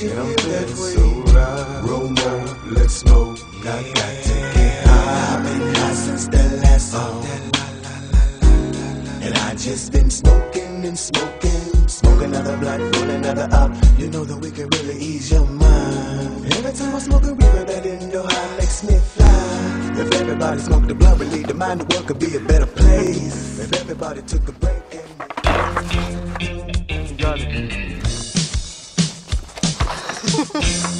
and I'm feeling so right. Roll more, let's smoke. Got to get high. I've been high since that last song. And I just been smoking and smoking. Smoke another blunt, roll another up. You know that we can really ease your mind. Every time I smoke a reefer, that in your high makes me fly. If everybody smoked the blunt, relieve the mind, the world could be a better place. If everybody took a break and Got it.